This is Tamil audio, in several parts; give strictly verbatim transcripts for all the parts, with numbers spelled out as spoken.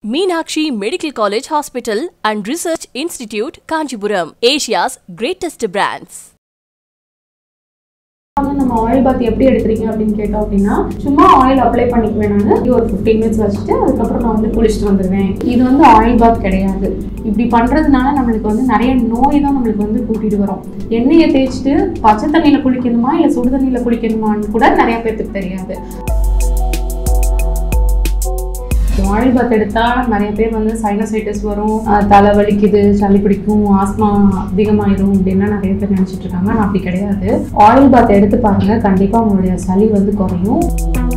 Meenakshi Medical College Hospital and Research Institute, Kanchipuram, Asia's greatest brands. நம்ம ஆயில் பாத் எப்படி எடுக்கிறீங்க அப்படின்னு கேட்டோம் அப்படின்னா சும்மா ஆயில் அப்ளை பண்ணிக்குவேன் நான் ஒரு ஃபிஃப்டீன் மினிட்ஸ் வச்சுட்டு அதுக்கப்புறம் நான் வந்து குளிச்சுட்டு வந்துடுவேன். இது வந்து ஆயில் பாத் கிடையாது. இப்படி பண்ணுறதுனால நம்மளுக்கு வந்து நிறைய நோய் தான் நம்மளுக்கு வந்து கூட்டிகிட்டு வரும். எண்ணெயை தேய்ச்சிட்டு பச்சை தண்ணியில் குளிக்கணுமா இல்லை சுடு தண்ணியில் குளிக்கணுமான்னு கூட நிறைய பேர்த்துக்கு தெரியாது. ஆயில் பாத் எடுத்தால் நிறைய பேர் வந்து சைனசைட்டிஸ் வரும், தலை வலிக்குது, சளி பிடிக்கும், ஆஸ்மா அதிகமாயிடும் அப்படின்னா நிறைய பேர் நினச்சிட்டு இருக்காங்க. ஆனால் அப்படி கிடையாது. ஆயில் பாத் எடுத்து பாருங்க, கண்டிப்பாக உங்களுடைய சளி வந்து குறையும்.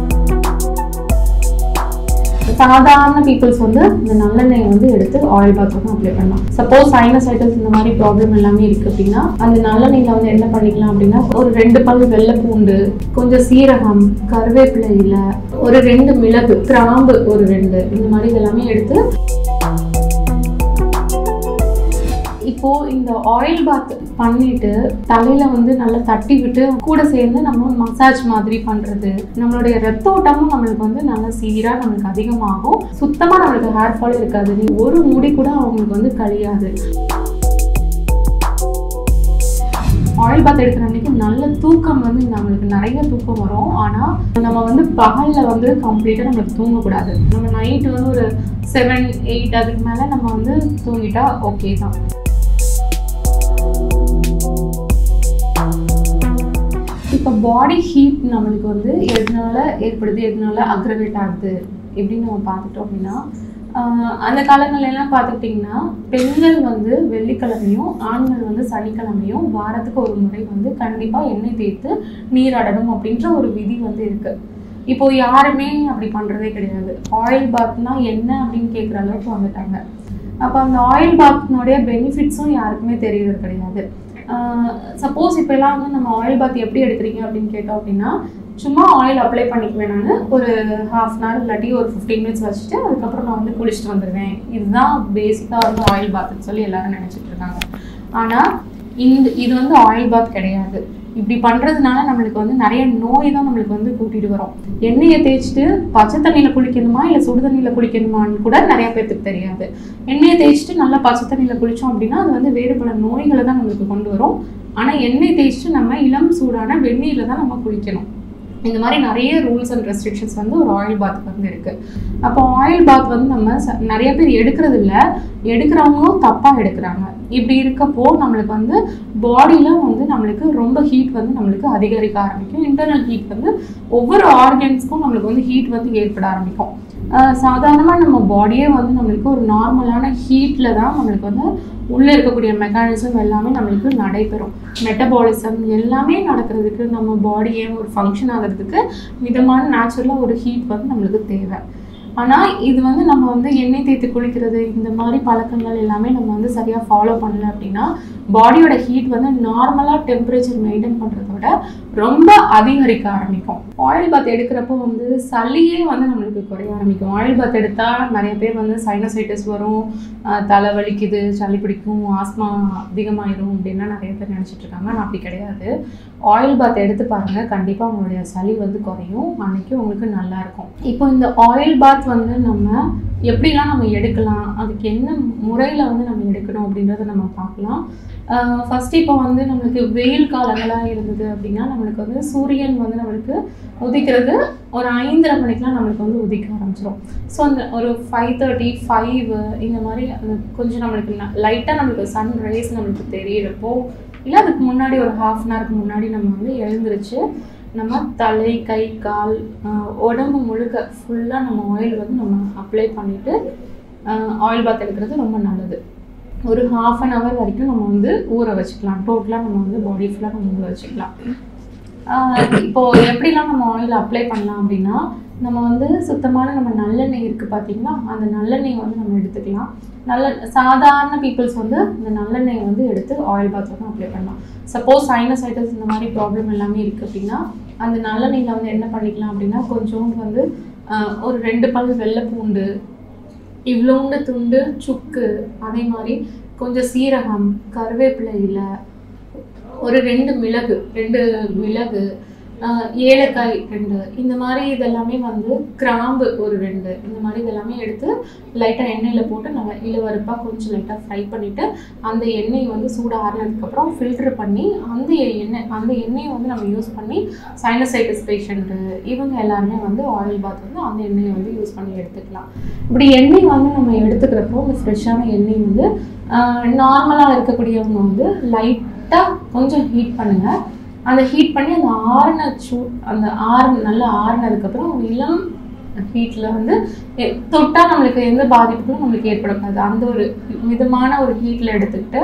சாதாரண பீப்புள்ஸ் வந்து இந்த நல்லெண்ணெய் வந்து எடுத்து ஆயில் பாத் வந்து அப்ளை பண்ணலாம். சப்போஸ் சைனசைட்டிஸ் இந்த மாதிரி ப்ராப்ளம் எல்லாமே இருக்கு அப்படின்னா அந்த நல்லெண்ணெயில வந்து என்ன பண்ணிக்கலாம் அப்படின்னா ஒரு ரெண்டு பல் வெள்ளை பூண்டு, கொஞ்சம் சீரகம், கருவேப்பிலை இலை, ஒரு ரெண்டு மிளகு, கிராம்பு ஒரு ரெண்டு, இந்த மாதிரி எல்லாமே எடுத்து இப்போ இந்த ஆயில் பாத் பண்ணிட்டு தலையில வந்து நல்லா தட்டி விட்டு கூட சேர்ந்து நம்ம மசாஜ் மாதிரி பண்றது, நம்மளுடைய ரத்த ஓட்டமும் நம்மளுக்கு வந்து நல்லா சீரா நம்மளுக்கு அதிகமாகும். சுத்தமா நம்மளுக்கு ஹேர் ஃபால் இருக்காது. நீ ஒரு முடி கூட அவங்களுக்கு வந்து கழியாது. ஆயில் பாத் எடுக்கிற அன்னைக்கு நல்ல தூக்கம் வந்து நம்மளுக்கு நிறைய தூக்கம் வரும். ஆனால் நம்ம வந்து பகல்ல வந்து கம்ப்ளீட்டாக நம்மளுக்கு தூங்கக்கூடாது. நம்ம நைட்டு வந்து ஒரு செவன் எயிட் அதுக்கு மேலே நம்ம வந்து தூங்கிட்டா ஓகே தான். இப்போ பாடி ஹீட் நம்மளுக்கு வந்து எதனால ஏற்படுது, எதனால அக்ரவேட் ஆகுது எப்படின்னு நம்ம பார்த்துட்டோம் அப்படின்னா அந்த காலங்கள்லாம் பார்த்துக்கிட்டிங்கன்னா பெண்கள் வந்து வெள்ளிக்கிழமையும் ஆண்கள் வந்து சனிக்கிழமையும் வாரத்துக்கு ஒரு முறை வந்து கண்டிப்பாக எண்ணெய் தேய்த்து நீராடணும் அப்படின்ற ஒரு விதி வந்து இருக்குது. இப்போ யாருமே அப்படி பண்ணுறதே கிடையாது. ஆயில் பாத்னா என்ன அப்படின்னு கேட்குற அளவுக்கு வந்துட்டாங்க. அப்போ அந்த ஆயில் பாத்னுடைய பெனிஃபிட்ஸும் யாருக்குமே தெரியறது கிடையாது. சப்போஸ் இப்போ எல்லாம் வந்து நம்ம ஆயில் பாத் எப்படி எடுக்கிறீங்க அப்படின்னு கேட்டோம் அப்படின்னா சும்மா ஆயில் அப்ளை பண்ணிக்குவேன் நான் ஒரு ஹாஃப் அன் ஹவர் இல்லாட்டி ஒரு ஃபிஃப்டீன் மினிட்ஸ் வச்சுட்டு அதுக்கப்புறம் நான் வந்து குளிச்சுட்டு வந்துடுவேன். இதுதான் பேசிக்காக வந்து ஆயில் பாத்ன்னு சொல்லி எல்லாரும் நினச்சிட்டு இருக்காங்க. ஆனால் இந்த இது வந்து ஆயில் பாத் கிடையாது. இப்படி பண்ணுறதுனால நம்மளுக்கு வந்து நிறைய நோய் தான் நம்மளுக்கு வந்து கூட்டிகிட்டு வரும். எண்ணெயை தேய்ச்சிட்டு பச்சை தண்ணியில் குளிக்கணுமா இல்லை சுடு தண்ணியில் குளிக்கணுமான்னு கூட நிறைய பேர்த்துக்கு தெரியாது. எண்ணெயை தேய்ச்சிட்டு நல்லா பச்சை தண்ணியில் குளித்தோம் அப்படின்னா அது வந்து வேறு பல நோய்களை தான் நம்மளுக்கு கொண்டு வரும். ஆனால் எண்ணெய் தேய்ச்சிட்டு நம்ம இளம் சூடான வெந்நீரில் தான் நம்ம குளிக்கணும். இந்த மாதிரி நிறைய ரூல்ஸ் அண்ட் ரெஸ்ட்ரிக்ஷன்ஸ் வந்து ஒரு ஆயில் பாத் வந்து இருக்குது. அப்போ ஆயில் பாத் வந்து நம்ம நிறைய பேர் எடுக்கிறது இல்லை, எடுக்கிறவங்களும் தப்பாக எடுக்கிறாங்க. இப்படி இருக்கப்போ நம்மளுக்கு வந்து பாடியில் வந்து நம்மளுக்கு ரொம்ப ஹீட் வந்து நம்மளுக்கு அதிகரிக்க ஆரம்பிக்கும். இன்டர்னல் ஹீட் வந்து ஒவ்வொரு ஆர்கன்ஸ்க்கும் நம்மளுக்கு வந்து ஹீட் வந்து ஏற்பட ஆரம்பிக்கும். சாதாரணமாக நம்ம பாடியே வந்து நம்மளுக்கு ஒரு நார்மலான ஹீட்டில் தான் நம்மளுக்கு வந்து உள்ளே இருக்கக்கூடிய மெக்கானிசம் எல்லாமே நம்மளுக்கு நடைபெறும். மெட்டபாலிசம் எல்லாமே நடக்கிறதுக்கு நம்ம பாடியே ஒரு ஃபங்க்ஷன் ஆகிறதுக்கு மிதமான நேச்சுரலாக ஒரு ஹீட் வந்து நம்மளுக்கு தேவை. ஆனால் இது வந்து நம்ம வந்து எண்ணெய் தேய்த்து குளிக்கிறது இந்த மாதிரி பழக்கங்கள் எல்லாமே நம்ம வந்து சரியாக ஃபாலோ பண்ணல அப்படின்னா பாடியோட ஹீட் வந்து நார்மலாக டெம்பரேச்சர் மெயின்டைன் பண்ணுறத விட ரொம்ப அதிகரிக்க ஆரம்பிக்கும். ஆயில் பாத் எடுக்கிறப்போ வந்து சளியே வந்து நம்மளுக்கு குறைய ஆரம்பிக்கும். ஆயில் பாத் எடுத்தால் நிறைய பேர் வந்து சைனசைட்டிஸ் வரும், தலை வலிக்குது, சளி பிடிக்கும், ஆஸ்மா அதிகமாயிடும் அப்படின்னா நிறைய பேர் நினச்சிட்டு இருக்காங்க. ஆனால் அப்படி கிடையாது. ஆயில் பாத் எடுத்து பாருங்கள், கண்டிப்பாக உங்களுடைய சளி வந்து குறையும். அன்னைக்கு உங்களுக்கு நல்லாயிருக்கும். இப்போ இந்த ஆயில் பாத் வந்து நம்ம எப்படிலாம் நம்ம எடுக்கலாம், அதுக்கு என்ன முறையில் வந்து நம்ம எடுக்கணும் அப்படின்றத நம்ம பார்க்கலாம். ஃபஸ்ட்டு இப்போ வந்து நம்மளுக்கு வெயில் காலங்களாக இருந்தது அப்படின்னா நம்மளுக்கு வந்து சூரியன் வந்து நம்மளுக்கு உதிக்கிறது ஒரு ஐந்தரை மணிக்கெலாம் நம்மளுக்கு வந்து உதிக்க ஆரம்பிச்சிடும். ஸோ அந்த ஒரு ஃபைவ் தேர்ட்டி ஃபைவ் இந்த மாதிரி கொஞ்சம் நம்மளுக்கு லைட்டாக நம்மளுக்கு சன் ரைஸ் நம்மளுக்கு தெரியிறப்போ இல்லை அதுக்கு முன்னாடி ஒரு ஹாஃப் அன் ஹவருக்கு முன்னாடி நம்ம வந்து எழுந்திரிச்சு நம்ம தலை, கை, கால், உடம்பு முழுக்க ஃபுல்லாக நம்ம ஆயில் வந்து நம்ம அப்ளை பண்ணிவிட்டு ஆயில் பாத் எடுக்கிறது ரொம்ப நல்லது. ஒரு ஹாஃப் அன் ஹவர் வரைக்கும் நம்ம வந்து ஊற வச்சுக்கலாம். டோட்டலாக நம்ம வந்து பாடி ஃபுல்லாக நம்ம ஊற வச்சுக்கலாம். இப்போது எப்படிலாம் நம்ம ஆயில் அப்ளை பண்ணலாம் அப்படின்னா நம்ம வந்து சுத்தமான நம்ம நல்லெண்ணெய் இருக்குது பார்த்தீங்களா, அந்த நல்லெண்ணெய் வந்து நம்ம எடுத்துக்கலாம். நல்ல சாதாரண பீப்புள்ஸ் வந்து இந்த நல்லெண்ணெய் வந்து எடுத்து ஆயில் பாத் வந்து அப்ளை பண்ணலாம். சப்போஸ் சைனசைட்டிஸ் இந்த மாதிரி ப்ராப்ளம் எல்லாமே இருக்குது அப்படின்னா அந்த நல்லெண்ணெயில் வந்து என்ன பண்ணிக்கலாம் அப்படின்னா கொஞ்சோண்டு வந்து ஒரு ரெண்டு பல் வெள்ளை பூண்டு, இவ்வளோண்டு துண்டு சுக்கு, அதே மாதிரி கொஞ்சம் சீரகம், கருவேப்பிலை இலை, ஒரு ரெண்டு மிளகு ரெண்டு மிளகு ஏலக்காய் ரெண்டு, இந்த மாதிரி இதெல்லாமே வந்து கிராம்பு ஒரு ரெண்டு, இந்த மாதிரி இதெல்லாமே எடுத்து லைட்டாக எண்ணெயில் போட்டு நல்லா இளவறுப்பாக கொஞ்சம் லைட்டாக ஃப்ரை பண்ணிவிட்டு அந்த எண்ணெய் வந்து சூடு ஆறினதுக்கப்புறம் ஃபில்ட்ரு பண்ணி அந்த எண்ணெய் அந்த எண்ணெயை வந்து நம்ம யூஸ் பண்ணி சைனசைட்டிஸ் பேஷண்ட்டு இவங்க எல்லாருமே வந்து ஆயில் பாத் வந்து அந்த எண்ணெயை வந்து யூஸ் பண்ணி எடுத்துக்கலாம். இப்படி எண்ணெய் வந்து நம்ம எடுத்துக்கிறப்போ இந்த ஃப்ரெஷ்ஷான எண்ணெய் வந்து நார்மலாக இருக்கக்கூடியவங்க வந்து லைட்டாக கொஞ்சம் ஹீட் பண்ணுங்கள். அந்த ஹீட் பண்ணி அந்த ஆறுன சூ அந்த ஆறு நல்லா ஆறுனதுக்கப்புறம் இளம் ஹீட்டில் வந்து தொட்டால் நம்மளுக்கு எந்த பாதிப்புகளும் நம்மளுக்கு ஏற்படக்கூடாது. அந்த ஒரு மிதமான ஒரு ஹீட்டில் எடுத்துக்கிட்டு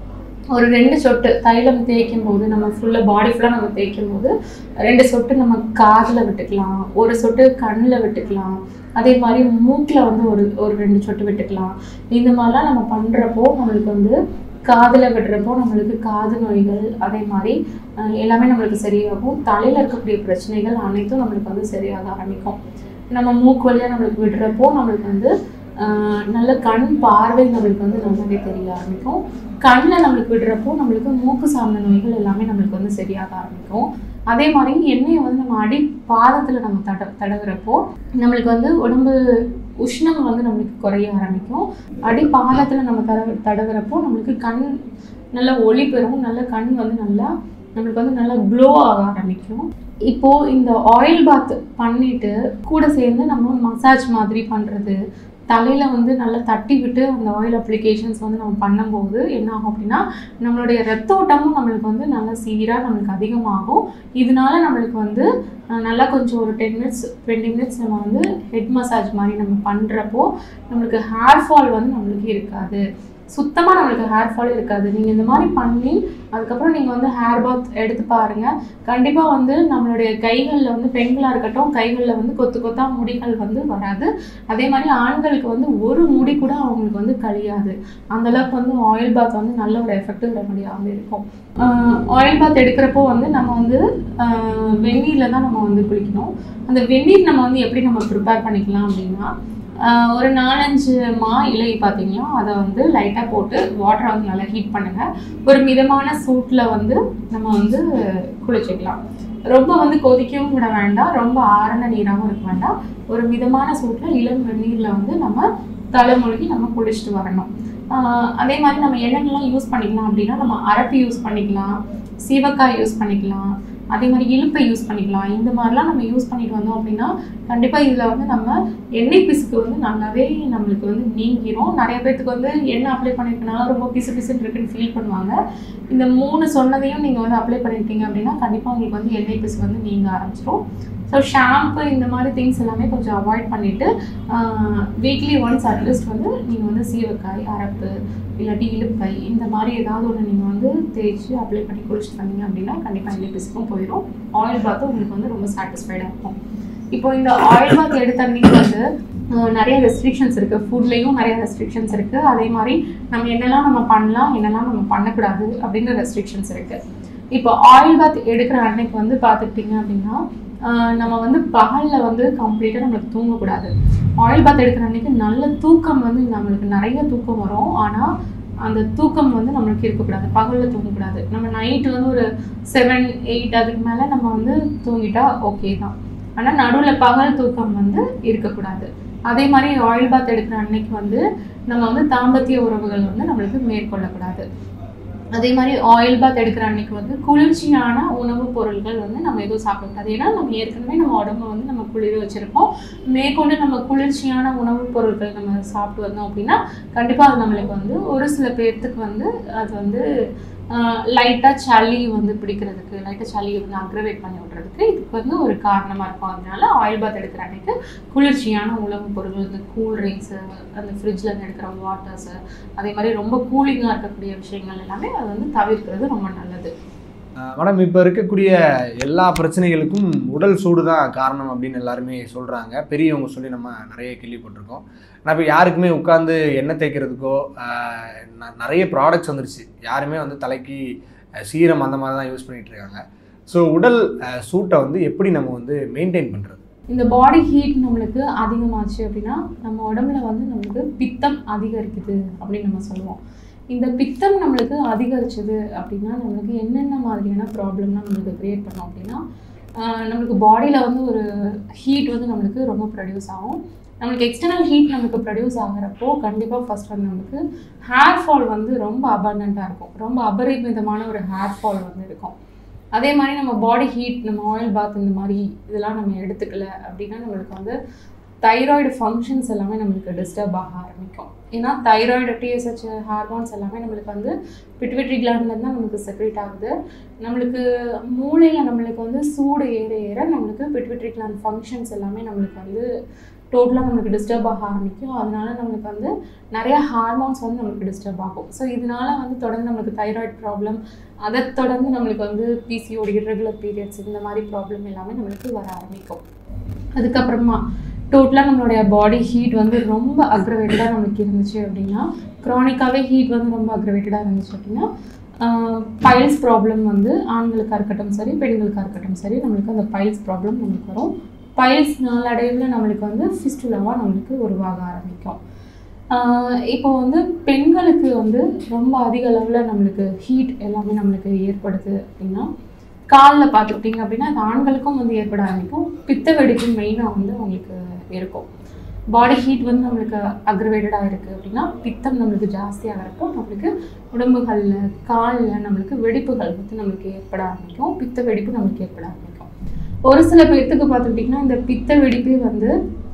ஒரு ரெண்டு சொட்டு தைலம் தேய்க்கும் போது நம்ம ஃபுல்லாக பாடி ஃபுல்லாக நம்ம தேய்க்கும் போது ரெண்டு சொட்டு நம்ம காதில் விட்டுக்கலாம், ஒரு சொட்டு கண்ணில் விட்டுக்கலாம், அதே மாதிரி மூக்கில் வந்து ஒரு ஒரு ரெண்டு சொட்டு விட்டுக்கலாம். இந்த மாதிரிலாம் நம்ம பண்ணுறப்போ நம்மளுக்கு வந்து காதில் விடுறப்போ நம்மளுக்கு காது நோய்கள் அதே மாதிரி எல்லாமே நம்மளுக்கு சரியாகும். தலையில் இருக்கக்கூடிய பிரச்சனைகள் அனைத்தும் நம்மளுக்கு வந்து சரியாக ஆரம்பிக்கும். நம்ம மூக்கு வழியாக நம்மளுக்கு விடுறப்போ நம்மளுக்கு வந்து நல்ல கண் பார்வை நம்மளுக்கு வந்து நல்லாவே தெரிய ஆரம்பிக்கும். கண்ணில் நம்மளுக்கு விடுறப்போ நம்மளுக்கு மூக்கு சார்ந்த நோய்கள் எல்லாமே நம்மளுக்கு வந்து சரியாக ஆரம்பிக்கும். அதே மாதிரி எண்ணெயை வந்து நம்ம அடி பாதத்தில் நம்ம தட தடவுறப்போ நம்மளுக்கு வந்து உடம்பு உஷ்ணம் வந்து நம்மளுக்கு குறைய ஆரம்பிக்கும். அடி பாதத்தில் நம்ம தட தடவுறப்போ நம்மளுக்கு கண் நல்லா ஒளி பெறும், நல்ல கண் வந்து நல்லா நம்மளுக்கு வந்து நல்லா க்ளோ ஆக ஆரம்பிக்கும். இப்போது இந்த ஆயில் பாத் பண்ணிவிட்டு கூட சேர்ந்து நம்ம மசாஜ் மாதிரி பண்ணுறது, தலையில் வந்து நல்லா தட்டி விட்டு அந்த ஆயில் அப்ளிகேஷன்ஸ் வந்து நம்ம பண்ணும்போது என்ன ஆகும் அப்படின்னா நம்மளுடைய ரத்த ஓட்டமும் நம்மளுக்கு வந்து நல்லா சீராக நம்மளுக்கு அதிகமாகும். இதனால நம்மளுக்கு வந்து நல்லா கொஞ்சம் ஒரு டென் மினிட்ஸ் டுவெண்ட்டி மினிட்ஸ் நம்ம வந்து ஹெட் மசாஜ் மாதிரி நம்ம பண்ணுறப்போ நம்மளுக்கு ஹேர் ஃபால் வந்து நம்மளுக்கு இருக்காது, சுத்தமாக நம்மளுக்கு ஹேர் ஃபால் இருக்காது. நீங்கள் இந்த மாதிரி பண்ணி அதுக்கப்புறம் நீங்கள் வந்து ஹேர் பாத் எடுத்து பாருங்கள். கண்டிப்பாக வந்து நம்மளுடைய கைகளில் வந்து பெண்களாக இருக்கட்டும் கைகளில் வந்து கொத்து கொத்தா முடிகள் வந்து வராது. அதே மாதிரி ஆண்களுக்கு வந்து ஒரு முடி கூட அவங்களுக்கு வந்து கழியாது. அந்தளவுக்கு வந்து ஆயில் பாத் வந்து நல்ல ஒரு எஃபெக்டிவ் ரெமடியாக இருக்கும். ஆயில் பாத் எடுக்கிறப்போ வந்து நம்ம வந்து வெந்நீரில் தான் நம்ம வந்து குளிக்கணும். அந்த வெந்நீர் நம்ம வந்து எப்படி நம்ம ப்ரிப்பேர் பண்ணிக்கலாம் அப்படின்னா ஒரு நாலஞ்சு மா இலை பார்த்தீங்களா அதை வந்து லைட்டாக போட்டு வாட்டரை வந்து நல்லா ஹீட் பண்ணுங்கள். ஒரு மிதமான சூட்டில் வந்து நம்ம வந்து குளிச்சுக்கலாம். ரொம்ப வந்து கொதிக்கவும் விட வேண்டாம், ரொம்ப ஆரண நீராகவும் இருக்க வேண்டாம். ஒரு மிதமான சூட்டில் இளம் வெந்நீரில் வந்து நம்ம தலைமொழிகி நம்ம குளிச்சுட்டு வரணும். அதே மாதிரி நம்ம என்னென்னலாம் யூஸ் பண்ணிக்கலாம் அப்படின்னா நம்ம அரப்பு யூஸ் பண்ணிக்கலாம், சீவக்காய் யூஸ் பண்ணிக்கலாம், அதே மாதிரி இழுப்பை யூஸ் பண்ணிக்கலாம். இந்த மாதிரிலாம் நம்ம யூஸ் பண்ணிட்டு வந்தோம் அப்படின்னா கண்டிப்பாக இதில் வந்து நம்ம எண்ணெய் பிசுக்கு வந்து நல்லாவே நம்மளுக்கு வந்து நீங்கிரும். நிறைய பேர்த்துக்கு வந்து எண்ணெய் அப்ளை பண்ணியிருக்கனால ரொம்ப பிசு பிசுன்னு இருக்குன்னு ஃபீல் பண்ணுவாங்க. இந்த மூணு சொன்னதையும் நீங்கள் வந்து அப்ளை பண்ணிட்டீங்க அப்படின்னா கண்டிப்பாக உங்களுக்கு வந்து எண்ணெய் பிசு வந்து நீங்க ஆரம்பிச்சிடும். ஸோ ஷாம்பு இந்த மாதிரி திங்ஸ் எல்லாமே கொஞ்சம் அவாய்ட் பண்ணிவிட்டு வீக்லி ஒன்ஸ் அட்லீஸ்ட் வந்து நீங்கள் வந்து சீவக்காய் அரப்பு இல்லாட்டி இழுப்பை இந்த மாதிரி ஏதாவது ஒன்று நீங்கள் வந்து தேய்ச்சி அப்ளை பண்ணி குளிச்சுட்டு வந்தீங்க அப்படின்னா கண்டிப்பாக எண்ணெய் பிசுக்கும் போயிடும். ஆயில் பாத்தும் உங்களுக்கு வந்து ரொம்ப சாட்டிஸ்ஃபைடாக இருக்கும். இப்போ இந்த ஆயில் பாத் எடுத்த அன்னைக்கு வந்து நிறைய ரெஸ்ட்ரிக்ஷன்ஸ் இருக்குது, ஃபுட்லேயும் நிறைய ரெஸ்ட்ரிக்ஷன்ஸ் இருக்குது. அதே மாதிரி நம்ம என்னெல்லாம் நம்ம பண்ணலாம் என்னெல்லாம் நம்ம பண்ணக்கூடாது அப்படின்ற ரெஸ்ட்ரிக்ஷன்ஸ் இருக்குது. இப்போ ஆயில் பாத் எடுக்கிற அன்னைக்கு வந்து பார்த்துக்கிட்டிங்க அப்படின்னா நம்ம வந்து பகலில் வந்து கம்ப்ளீட்டாக நம்மளுக்கு தூங்கக்கூடாது. ஆயில் பாத் எடுக்கிற அன்னைக்கு நல்ல தூக்கம் வந்து நம்மளுக்கு நிறைய தூக்கம் வரும். ஆனால் அந்த தூக்கம் வந்து நம்மளுக்கு இருக்கக்கூடாது, பகலில் தூங்கக்கூடாது. நம்ம நைட்டு வந்து ஒரு செவன் எயிட் அதுக்கு மேலே நம்ம வந்து தூங்கிட்டா ஓகே தான். ஆனால் நடுவில் பகல் தூக்கம் வந்து இருக்கக்கூடாது. அதே மாதிரி ஆயில் பாத் எடுக்கிற அன்னைக்கு வந்து நம்ம வந்து தாம்பத்திய உறவுகள் வந்து நம்மளுக்கு மேற்கொள்ளக்கூடாது. அதே மாதிரி ஆயில் பாத் எடுக்கிற அன்னைக்கு வந்து குளிர்ச்சியான உணவுப் பொருட்கள் வந்து நம்ம எதுவும் சாப்பிடக்கூடாது. ஏன்னா நம்ம ஏற்கனவே நம்ம உடம்பு வந்து நம்ம குளிர வச்சுருக்கோம். மேற்கொண்டு நம்ம குளிர்ச்சியான உணவுப் பொருட்கள் நம்ம சாப்பிட்டு வந்தோம் அப்படின்னா கண்டிப்பாக அது நம்மளுக்கு வந்து ஒரு சில பேர்த்துக்கு வந்து அது வந்து லைட்டாக சளி வந்து பிடிக்கிறதுக்கு லைட்டாக சளியை வந்து அக்ரவேட் பண்ணி விட்றதுக்கு இதுக்கு வந்து ஒரு காரணமாக இருக்கும். அதனால ஆயில் பாத் எடுக்கிற அன்னைக்கு குளிர்ச்சியான உணவுப் பொருட்கள் இந்த கூல்ட்ரிங்க்ஸு அந்த ஃப்ரிட்ஜில் இருந்து எடுக்கிற வாட்டர்ஸு அதே மாதிரி ரொம்ப கூலிங்காக இருக்கக்கூடிய விஷயங்கள் எல்லாமே அது வந்து தவிர்க்கிறது ரொம்ப நல்லது. மேடம், இப்போ இருக்கக்கூடிய எல்லா பிரச்சனைகளுக்கும் உடல் சூடு தான் காரணம் அப்படின்னு எல்லாருமே சொல்கிறாங்க. பெரியவங்க சொல்லி நம்ம நிறைய கேள்விப்பட்டிருக்கோம். ஆனால் இப்போ யாருக்குமே உட்காந்து எண்ணெய் தேய்க்கிறதுக்கோ நிறைய ப்ராடக்ட்ஸ் வந்துருச்சு. யாருமே வந்து தலைக்கு சீரம் அந்த மாதிரி தான் யூஸ் பண்ணிகிட்டு இருக்காங்க. ஸோ உடல் சூட்டை வந்து எப்படி நம்ம வந்து மெயின்டைன் பண்ணுறது? இந்த பாடி ஹீட் நம்மளுக்கு அதிகமாச்சு அப்படின்னா நம்ம உடம்புல வந்து நம்மளுக்கு பித்தம் அதிகரிக்குது அப்படின்னு நம்ம சொல்லுவோம். இந்த பித்தம் நம்மளுக்கு அதிகரிச்சது அப்படின்னா நம்மளுக்கு என்னென்ன மாதிரியான ப்ராப்ளம்லாம் நம்மளுக்கு க்ரியேட் பண்ணோம் அப்படின்னா நம்மளுக்கு பாடியில் வந்து ஒரு ஹீட் வந்து நம்மளுக்கு ரொம்ப ப்ரொடியூஸ் ஆகும். நம்மளுக்கு எக்ஸ்டர்னல் ஹீட் நமக்கு ப்ரொடியூஸ் ஆகிறப்போ கண்டிப்பாக ஃபர்ஸ்ட் வந்து நமக்கு ஹேர் ஃபால் வந்து ரொம்ப அபண்டண்ட்டாக இருக்கும். ரொம்ப அபரிமிதமான ஒரு ஹேர் ஃபால் வந்து இருக்கும். அதே மாதிரி நம்ம பாடி ஹீட், நம்ம ஆயில் பாத் இந்த மாதிரி இதெல்லாம் நம்ம எடுத்துக்கல அப்படின்னா நம்மளுக்கு வந்து தைராய்டு ஃபங்க்ஷன்ஸ் எல்லாமே நம்மளுக்கு டிஸ்டர்ப் ஆக ஆரம்பிக்கும். ஏன்னா தைராய்டு, டிஎஸ்ஹெச் ஹார்மோன்ஸ் எல்லாமே நம்மளுக்கு வந்து பிட்யூட்டரி கிளாண்ட்லேருந்து தான் நம்மளுக்கு செக்ரேட் ஆகுது. நம்மளுக்கு மூளையில் நம்மளுக்கு வந்து சூடு ஏற ஏற நம்மளுக்கு பிட்யூட்டரி கிளாண்ட் ஃபங்க்ஷன்ஸ் எல்லாமே நம்மளுக்கு வந்து டோட்டலாக நம்மளுக்கு டிஸ்டர்ப் ஆக ஆரம்பிக்கும். அதனால நம்மளுக்கு வந்து நிறைய ஹார்மோன்ஸ் வந்து நம்மளுக்கு டிஸ்டர்ப் ஆகும். ஸோ இதனால வந்து தொடர்ந்து நம்மளுக்கு தைராய்டு ப்ராப்ளம், அதை தொடர்ந்து நம்மளுக்கு வந்து பிசிஓடி, இர்ரெகுலர் பீரியட்ஸ் இந்த மாதிரி ப்ராப்ளம் எல்லாமே நம்மளுக்கு வர ஆரம்பிக்கும். அதுக்கப்புறமா டோட்டலாக நம்மளுடைய பாடி ஹீட் வந்து ரொம்ப அக்ரவேட்டடாக நம்மளுக்கு இருந்துச்சு அப்படின்னா, க்ரானிக்காகவே ஹீட் வந்து ரொம்ப அக்ரவேட்டடாக இருந்துச்சு அப்படின்னா பைல்ஸ் ப்ராப்ளம் வந்து ஆண்களுக்காக இருக்கட்டும் சரி, பெண்களுக்காக இருக்கட்டும் சரி, நம்மளுக்கு அந்த பைல்ஸ் ப்ராப்ளம் நம்மளுக்கு வரும். பைல்ஸ் நாளடைவில் நம்மளுக்கு வந்து ஃபிஸ்டுலாவாக நம்மளுக்கு உருவாக ஆரம்பிக்கும். இப்போ வந்து பெண்களுக்கு வந்து ரொம்ப அதிக அளவில் நம்மளுக்கு ஹீட் எல்லாமே நம்மளுக்கு ஏற்படுது அப்படின்னா, காலில் பார்த்துக்கிட்டிங்க அப்படின்னா அது ஆண்களுக்கும் வந்து ஏற்பட ஆரம்பிக்கும். பித்த வெடிப்பு மெயினாக வந்து அவங்களுக்கு இருக்கும். பாடி ஹீட் வந்து நம்மளுக்கு அக்ரவேட்டடாக இருக்குது அப்படின்னா பித்தம் நம்மளுக்கு ஜாஸ்தியாகிறப்போ நம்மளுக்கு உடம்புகளில், காலில் நம்மளுக்கு வெடிப்புகள் வந்து நம்மளுக்கு ஏற்பட ஆரம்பிக்கும். பித்த வெடிப்பு நம்மளுக்கு ஏற்பட ஆரம்பிக்கும். ஒரு சில பேர்த்துக்கு பார்த்துக்கிட்டிங்கன்னா இந்த பித்த வெடிப்பே வந்து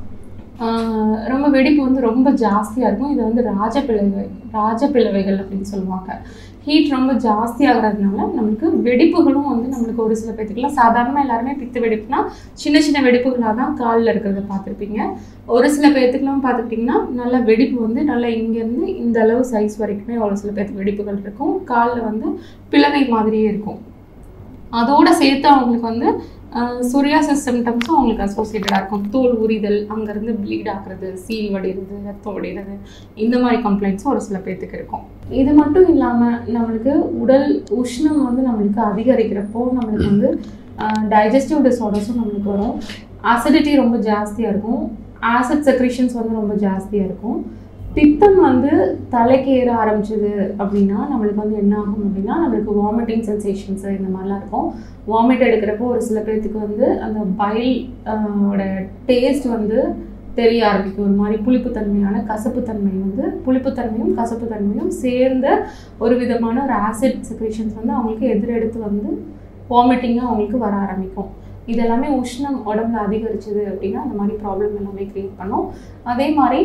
ரொம்ப வெடிப்பு வந்து ரொம்ப ஜாஸ்தியாக இருக்கும். இதை வந்து ராஜபிளவை ராஜபிளவைகள் அப்படின்னு சொல்லுவாங்க. ஹீட் ரொம்ப ஜாஸ்தி ஆகிறதுனால நம்மளுக்கு வெடிப்புகளும் வந்து நம்மளுக்கு ஒரு சில பேர்த்துக்குலாம் சாதாரணமாக எல்லாருமே பித்த வெடிப்புனா சின்ன சின்ன வெடிப்புகளாக தான் காலில் இருக்கிறத பார்த்துருப்பீங்க. ஒரு சில பேர்த்துக்குலாம் பார்த்துக்கிட்டிங்கன்னா நல்லா வெடிப்பு வந்து நல்லா இங்கேருந்து இந்த அளவு சைஸ் வரைக்குமே ஒரு சில பேர்த்துக்கு வெடிப்புகள் இருக்கும். காலில் வந்து பிளவை மாதிரியே இருக்கும். அதோடு சேர்த்து அவங்களுக்கு வந்து சொரியாசிஸ் சிம்டம்ஸும் அவங்களுக்கு அசோசியேட்டடாக இருக்கும். தோல் உரிதல், அங்கேருந்து ப்ளீட் ஆகிறது, சீல் வடிகிறது, ரத்தம் வடிகிறது, இந்த மாதிரி கம்ப்ளைண்ட்ஸும் ஒரு சில பேர்த்துக்கு இருக்கும். இது மட்டும் இல்லாமல் நம்மளுக்கு உடல் உஷ்ணம் வந்து நம்மளுக்கு அதிகரிக்கிறப்போ நம்மளுக்கு வந்து டைஜஸ்டிவ் டிஸார்டர்ஸும் நம்மளுக்கு வரும். அசிடிட்டி ரொம்ப ஜாஸ்தியாக இருக்கும். ஆசிட் செக்ரீஷன்ஸ் வந்து ரொம்ப ஜாஸ்தியாக இருக்கும். பித்தம் வந்து தலைக்கு ஏற ஆரம்பிச்சது அப்படின்னா நம்மளுக்கு வந்து என்ன ஆகும் அப்படின்னா நம்மளுக்கு வாமிட்டிங் சென்சேஷன்ஸு இந்த மாதிரிலாம் இருக்கும். வாமிட் எடுக்கிறப்போ ஒரு சில பேர்த்துக்கு வந்து அந்த பைல் ஓட டேஸ்ட் வந்து தெரிய ஆரம்பிக்கும். ஒரு மாதிரி புளிப்புத்தன்மையான கசப்புத்தன்மை வந்து புளிப்புத்தன்மையும் கசப்புத்தன்மையும் சேர்ந்த ஒரு விதமான ஒரு ஆசிட் செக்ரேஷன்ஸ் வந்து அவங்களுக்கு எதிரெடுத்து வந்து வாமிட்டிங்காக அவங்களுக்கு வர ஆரம்பிக்கும். இதெல்லாமே உஷ்ணம் உடம்புல அதிகரிச்சது அப்படின்னா அந்த மாதிரி ப்ராப்ளம் எல்லாமே க்ரியேட் பண்ணும். அதே மாதிரி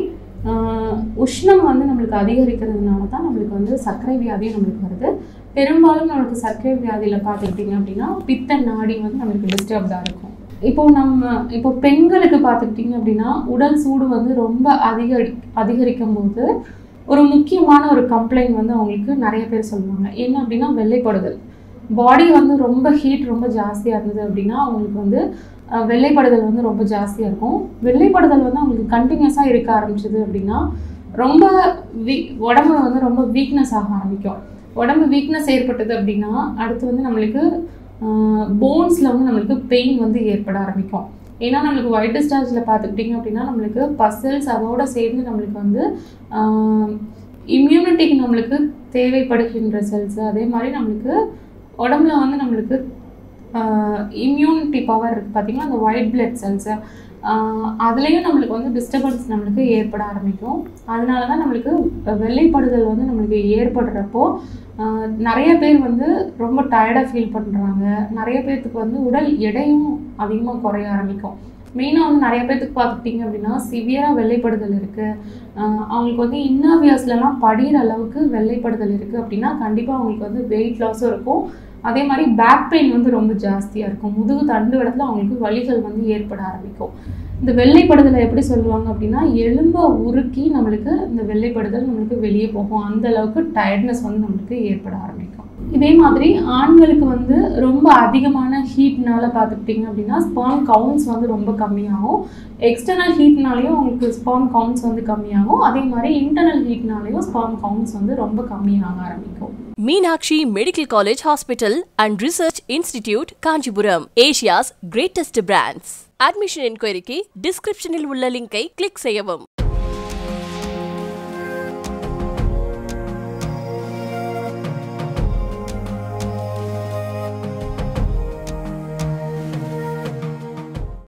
உஷ்ணம் வந்து நம்மளுக்கு அதிகரிக்கிறதுனால தான் நம்மளுக்கு வந்து சர்க்கரை வியாதியும் நம்மளுக்கு வருது. பெரும்பாலும் நம்மளுக்கு சர்க்கரை வியாதியில் பார்த்துக்கிட்டிங்க அப்படின்னா பித்த நாடி வந்து நம்மளுக்கு டிஸ்டர்ப்டாக இருக்கும். இப்போது நம்ம இப்போ பெண்களுக்கு பார்த்துக்கிட்டிங்க அப்படின்னா உடல் சூடு வந்து ரொம்ப அதிகரி அதிகரிக்கும் போது ஒரு முக்கியமான ஒரு கம்ப்ளைண்ட் வந்து அவங்களுக்கு நிறைய பேர் சொல்லுவாங்க. என்ன அப்படின்னா வெள்ளைப்படுதல். பாடி வந்து ரொம்ப ஹீட் ரொம்ப ஜாஸ்தியாக இருந்தது அப்படின்னா அவங்களுக்கு வந்து வெள்ளைப்படுதல் வந்து ரொம்ப ஜாஸ்தியாக இருக்கும். வெள்ளைப்படுதல் வந்து அவங்களுக்கு கண்டினியூஸாக இருக்க ஆரம்பிச்சது அப்படின்னா ரொம்ப வீ உடம்பு வந்து ரொம்ப வீக்னஸ் ஆக ஆரம்பிக்கும். உடம்பு வீக்னஸ் ஏற்பட்டது அப்படின்னா அடுத்து வந்து நம்மளுக்கு போன்ஸில் வந்து நம்மளுக்கு பெயின் வந்து ஏற்பட ஆரம்பிக்கும். ஏன்னா நம்மளுக்கு ஒயிட் டிஸ்சார்ஜில் பார்த்துக்கிட்டிங்க அப்படின்னா நம்மளுக்கு பசல்ஸ் அதோடு சேர்ந்து நம்மளுக்கு வந்து இம்யூனிட்டிக்கு நம்மளுக்கு தேவைப்படுகின்ற செல்ஸு, அதே மாதிரி நம்மளுக்கு உடம்புல வந்து நம்மளுக்கு இம்யூனிட்டி பவர் இருக்குது பார்த்திங்களா, அந்த ஒயிட் பிளட் செல்ஸு, அதுலேயும் நம்மளுக்கு வந்து டிஸ்டர்பன்ஸ் நம்மளுக்கு ஏற்பட ஆரம்பிக்கும். அதனால தான் நம்மளுக்கு வெள்ளைப்படுதல் வந்து நம்மளுக்கு ஏற்படுறப்போ நிறைய பேர் வந்து ரொம்ப டயர்டாக ஃபீல் பண்ணுறாங்க. நிறைய பேர்த்துக்கு வந்து உடல் எடையும் அதிகமாக குறைய ஆரம்பிக்கும். மெயினாக வந்து நிறைய பேர்த்துக்கு பார்த்துக்கிட்டிங்க அப்படின்னா சிவியராக வெள்ளைப்படுதல் இருக்குது. அவங்களுக்கு வந்து இன்னர்வியர்ஸ்லாம் படிகிற அளவுக்கு வெள்ளைப்படுதல் இருக்குது அப்படின்னா கண்டிப்பாக அவங்களுக்கு வந்து வெயிட் லாஸும் இருக்கும். அதே மாதிரி பேக் பெயின் வந்து ரொம்ப ஜாஸ்தியாக இருக்கும். முதுகு தண்டு இடத்துல அவங்களுக்கு வலிகள் வந்து ஏற்பட ஆரம்பிக்கும். இந்த வெள்ளைப்படுதலை எப்படி சொல்லுவாங்க அப்படின்னா எலும்பை உருக்கி நம்மளுக்கு இந்த வெள்ளைப்படுதல் நம்மளுக்கு வெளியே போகும். அந்த அளவுக்கு டயர்ட்னஸ் வந்து நம்மளுக்கு ஏற்பட ஆரம்பிக்கும். இதே மாதிரி ஆண்களுக்கு வந்து ரொம்ப அதிகமான ஹீட்னால பார்த்துக்கிட்டிங்க அப்படின்னா ஸ்பெர்ம் கவுண்ட்ஸ் வந்து ரொம்ப கம்மியாகும். எக்ஸ்டர்னல் ஹீட்னாலேயும் உங்களுக்கு ஸ்பெர்ம் கவுண்ட்ஸ் வந்து கம்மியாகும். அதே மாதிரி இன்டர்னல் ஹீட்னாலேயும் ஸ்பெர்ம் கவுண்ட்ஸ் வந்து ரொம்ப கம்மியாக ஆரம்பிக்கும். Meenakshi Medical College Hospital and Research Institute, Kanchipuram, Asia's greatest brands. Admission inquiry ki description il ulla link ay click செய்யவும்.